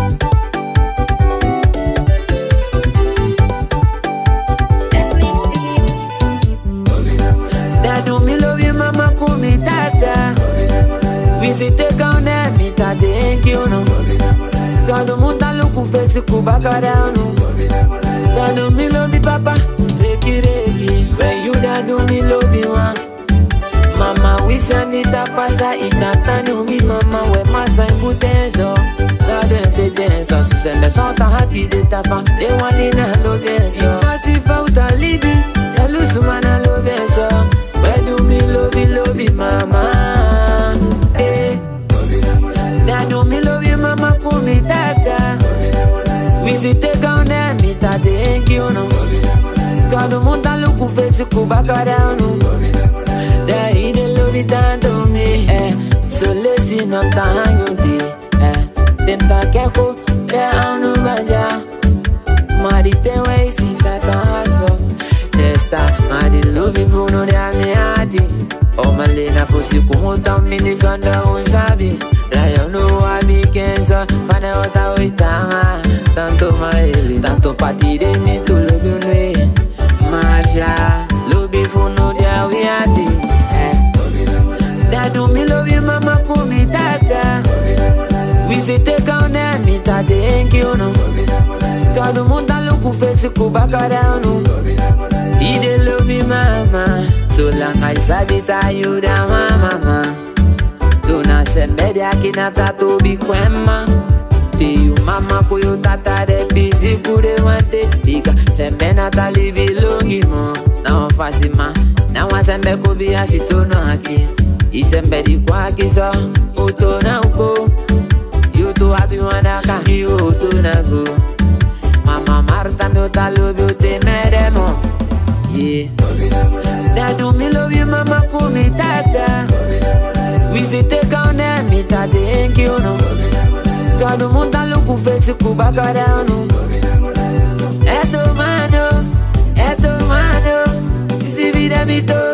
Dadu me love you mama kumi tata. Visite kaune mita denki uno. Dadu muta luku fesi kubakara uno. Dadu me love you papa reki reki. When you dadu me love you one. Mama wisanita pasa itatanu mi mama we masa imbutenso. Dadu se denso susende sonta hati de tapa. De wani na lo denso. Ifasi fauta libi talu sumana lo benso. Dadu me love you mama. Dadu me love you mama kumi tata. Visite kaune mita denki uno. Dadu muta luku fesi kubakara uno. They love you tanto me, so lazy not to hang you day, them ta keko, they anu banja. Marite way si ta taso, testa, madi love you for no de amiati. O malena fosi como tam mini sonda unsabi. Rayo no abi kenza, fane ota oitanga. Tanto maele, tanto patire mi tu love you ne. Marcha, love you for no de amiati. Dadu me love you mama kumi tata. Visite kaune mita denki uno. Dadu muta luku fesi kubakara uno. Ide love you mama. So long I sabita you da mama. Dona sembede akina tatu bikwema. Te you mama kuyo tata de busy kure wante. Diga sembe natali bilongi mo. Na ofasi ma. Na wasembe kubi asitono haki. Isembe di kwa kiso, uto na uko. Yuto happy wanaka, yuto na go. Mama Marta me uta love you te meremo. Yeah. Dadu me love you mama kumi tata. Visite kaune mita denki uno. Dadu muta luku fesi kubakara uno. Eto mano, isi vida mito.